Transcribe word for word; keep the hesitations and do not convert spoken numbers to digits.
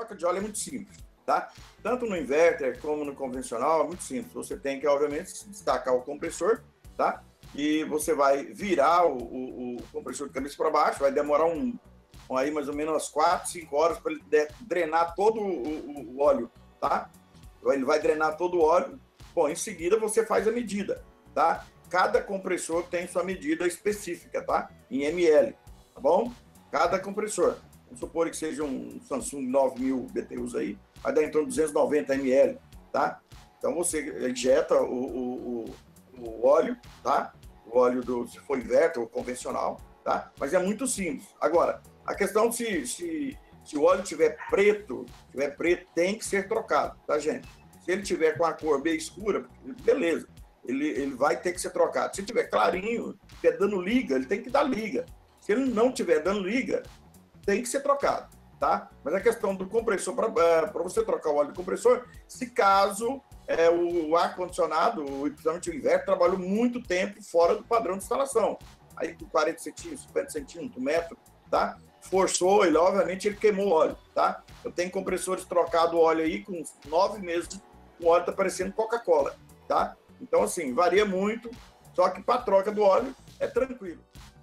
troca de óleo é muito simples, tá? Tanto no inverter como no convencional é muito simples. Você tem que, obviamente, destacar o compressor, tá? E você vai virar o, o, o compressor de cabeça para baixo, vai demorar um, um aí mais ou menos umas quatro, cinco horas para ele drenar todo o, o, o óleo, tá? Ele vai drenar todo o óleo. Bom, em seguida você faz a medida, tá? Cada compressor tem sua medida específica, tá? Em ml, tá bom? Cada compressor. Vamos supor que seja um Samsung nove mil B T Us aí, vai dar em torno de duzentos e noventa ml, tá? Então você injeta o, o, o, o óleo, tá? O óleo do, se for inverter ou convencional, tá? Mas é muito simples. Agora, a questão se, se, se o óleo tiver preto, tiver preto, tem que ser trocado, tá, gente? Se ele tiver com a cor bem escura, beleza. Ele, ele vai ter que ser trocado. Se tiver clarinho, tiver dando liga, ele tem que dar liga. Se ele não tiver dando liga, tem que ser trocado, tá? Mas a questão do compressor, para você trocar o óleo do compressor, se caso é, o ar-condicionado, principalmente o inverno, trabalhou muito tempo fora do padrão de instalação. Aí com quarenta centímetros, cinquenta centímetros, um metro, tá? Forçou, ele obviamente ele queimou o óleo, tá? Eu tenho compressores trocado óleo aí com nove meses, o óleo tá parecendo Coca-Cola, tá? Então, assim, varia muito, só que para troca do óleo é tranquilo.